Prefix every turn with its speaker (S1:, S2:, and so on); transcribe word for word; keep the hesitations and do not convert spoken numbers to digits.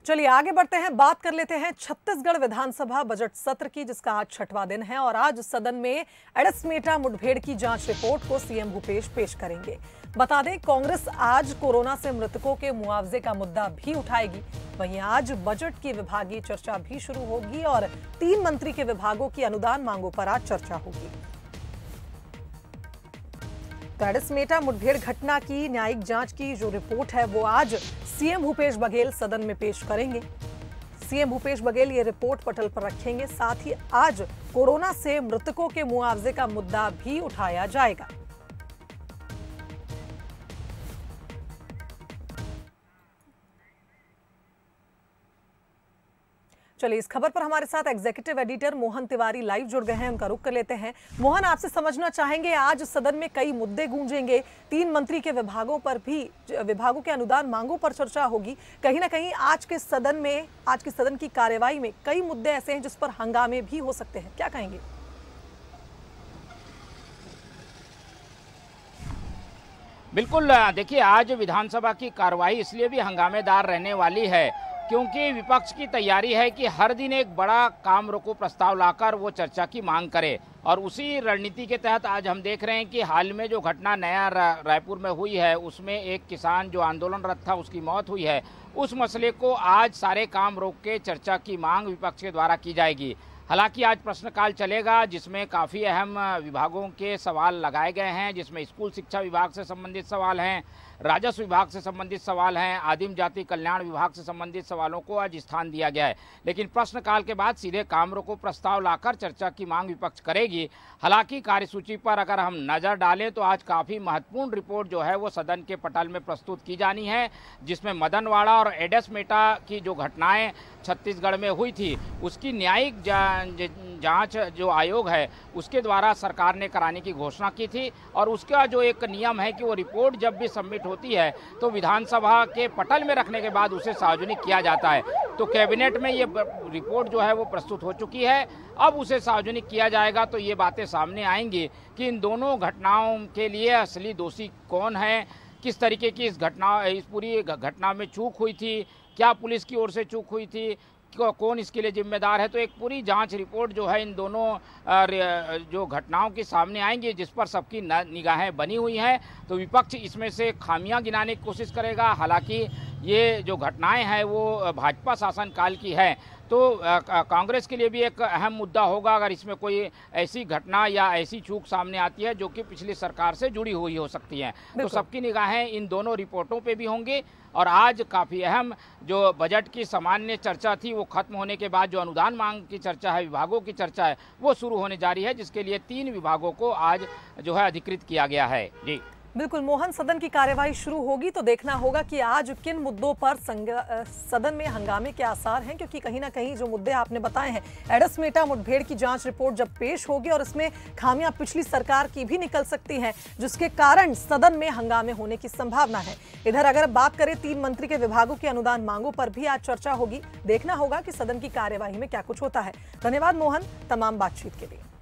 S1: चलिए आगे बढ़ते हैं, बात कर लेते हैं छत्तीसगढ़ विधानसभा बजट सत्र की, जिसका आज छठवां दिन है और आज सदन में एडसमेटा मुठभेड़ की जांच रिपोर्ट को सीएम भूपेश पेश करेंगे। बता दें, कांग्रेस आज कोरोना से मृतकों के मुआवजे का मुद्दा भी उठाएगी। वहीं आज बजट की विभागीय चर्चा भी शुरू होगी और तीन मंत्री के विभागों की अनुदान मांगों पर आज चर्चा होगी। तो एडसमेटा मुठभेड़ घटना की न्यायिक जांच की जो रिपोर्ट है वो आज सीएम भूपेश बघेल सदन में पेश करेंगे। सीएम भूपेश बघेल ये रिपोर्ट पटल पर रखेंगे। साथ ही आज कोरोना से मृतकों के मुआवजे का मुद्दा भी उठाया जाएगा। चलिए, इस खबर पर हमारे साथ executive editor Mohan Tiwari live जुड़ गए हैं, उनका रुख कर लेते हैं। मोहन, आपसे समझना चाहेंगे, आज सदन में कई मुद्दे गूंजेंगे, तीन मंत्री के विभागों पर भी विभागों के अनुदान मांगों पर चर्चा होगी। कहीं ना कहीं आज के सदन में आज की सदन की कार्यवाही में कई मुद्दे ऐसे हैं जिस पर हंगामे भी हो सकते हैं, क्या कहेंगे?
S2: बिल्कुल, देखिए, आज विधानसभा की कार्रवाई इसलिए भी हंगामेदार रहने वाली है क्योंकि विपक्ष की तैयारी है कि हर दिन एक बड़ा काम रोको प्रस्ताव लाकर वो चर्चा की मांग करे। और उसी रणनीति के तहत आज हम देख रहे हैं कि हाल में जो घटना नया रायपुर में हुई है उसमें एक किसान जो आंदोलनरत था उसकी मौत हुई है। उस मसले को आज सारे काम रोक के चर्चा की मांग विपक्ष के द्वारा की जाएगी। हालांकि आज प्रश्नकाल चलेगा जिसमें काफ़ी अहम विभागों के सवाल लगाए गए हैं, जिसमें स्कूल शिक्षा विभाग से संबंधित सवाल हैं, राजस्व विभाग से संबंधित सवाल हैं, आदिम जाति कल्याण विभाग से संबंधित सवालों को आज स्थान दिया गया है। लेकिन प्रश्नकाल के बाद सीधे काम रोको प्रस्ताव लाकर चर्चा की मांग विपक्ष करेगी। हालांकि कार्यसूची पर अगर हम नज़र डालें तो आज काफ़ी महत्वपूर्ण रिपोर्ट जो है वो सदन के पटल में प्रस्तुत की जानी है, जिसमें मदनवाड़ा और एडसमेटा की जो घटनाएं छत्तीसगढ़ में हुई थी उसकी न्यायिक जांच जो आयोग है उसके द्वारा सरकार ने कराने की घोषणा की थी। और उसका जो एक नियम है कि वो रिपोर्ट जब भी सबमिट होती है तो विधानसभा के पटल में रखने के बाद उसे सार्वजनिक किया जाता है। तो कैबिनेट में ये रिपोर्ट जो है वो प्रस्तुत हो चुकी है, अब उसे सार्वजनिक किया जाएगा तो ये बातें सामने आएंगी कि इन दोनों घटनाओं के लिए असली दोषी कौन है, किस तरीके की इस घटना इस पूरी घटना में चूक हुई थी, क्या पुलिस की ओर से चूक हुई थी, कौन इसके लिए जिम्मेदार है। तो एक पूरी जांच रिपोर्ट जो है इन दोनों जो घटनाओं के सामने आएंगी, जिस पर सबकी निगाहें बनी हुई हैं। तो विपक्ष इसमें से खामियां गिनाने की कोशिश करेगा। हालांकि ये जो घटनाएं हैं वो भाजपा शासनकाल की है, तो कांग्रेस के लिए भी एक अहम मुद्दा होगा अगर इसमें कोई ऐसी घटना या ऐसी चूक सामने आती है जो कि पिछली सरकार से जुड़ी हुई हो सकती है। तो सबकी निगाहें इन दोनों रिपोर्टों पे भी होंगी। और आज काफ़ी अहम जो बजट की सामान्य चर्चा थी वो खत्म होने के बाद जो अनुदान मांग की चर्चा है, विभागों की चर्चा है, वो शुरू होने जा रही है, जिसके लिए तीन विभागों को आज जो है अधिकृत किया गया है। जी
S1: बिल्कुल मोहन, सदन की कार्यवाही शुरू होगी तो देखना होगा कि आज किन मुद्दों पर सदन में हंगामे के आसार हैं, क्योंकि कहीं ना कहीं जो मुद्दे आपने बताए हैं, एडसमेटा मुठभेड़ की जांच रिपोर्ट जब पेश होगी और इसमें खामियां पिछली सरकार की भी निकल सकती हैं, जिसके कारण सदन में हंगामे होने की संभावना है। इधर अगर बात करें तीन मंत्री के विभागों की अनुदान मांगों पर भी आज चर्चा होगी। देखना होगा कि सदन की कार्यवाही में क्या कुछ होता है। धन्यवाद मोहन तमाम बातचीत के लिए।